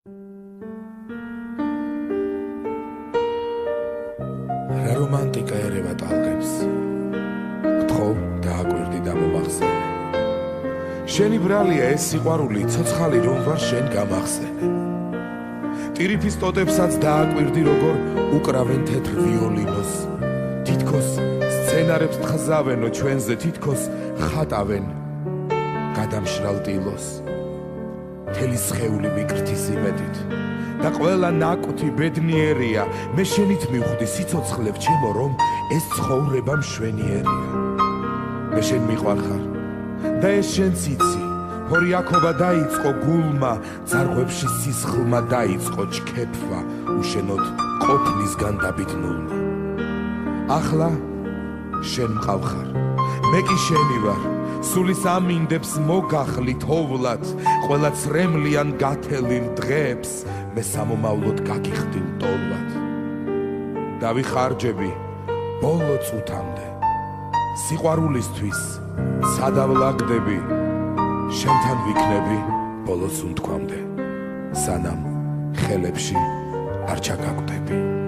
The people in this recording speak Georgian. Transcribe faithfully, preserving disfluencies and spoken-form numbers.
რა რომანტიკა ერევა ტალღებს გთხოვ დააკვირდი და მომახსენე შენი ბრალია ეს სიყვარული ცოცხალი რომ ვარ შენ გამახსენე ტირიფის ტოტებსაც დააკვირდი როგორ უკრავენ თეთრ ვიოლინოს თითქოს სცენარებს თხზავენო ჩვენზე თითქოს ხატავენ გადამშრალ ტილოს თელი სხეული მიკრთის იმედით და ყველა ნაკვთი ბედნიერია მე შენით მივხვდი სიცოცხლე ჩემო რომ ეს ცხოვრება მშვენიერია მე შენ მიყვარხარ და ეს შენ ციცი ფორიაკობა დაიწყო გულმა ძარღვებში სისხლმა დაიწყო ჩქეფვა უშენოდ ყოფნისგან დაბიტნულმა ახლა შენ მყავხარ მე კი შენი ვარ სულის ამინდებს მოგახლი თოვლად ყველა ცრემლიან გათელილ დღეებს მე სამომავლოდ გაგიხდინ ტოლად დავიხარჯები ბოლო წუთამდე სიყვარულისთვის სადავლაგდები შენთან ვიქნები ბოლო სუნთქვამდე სანამ ხელებში არ ჩაგაგდები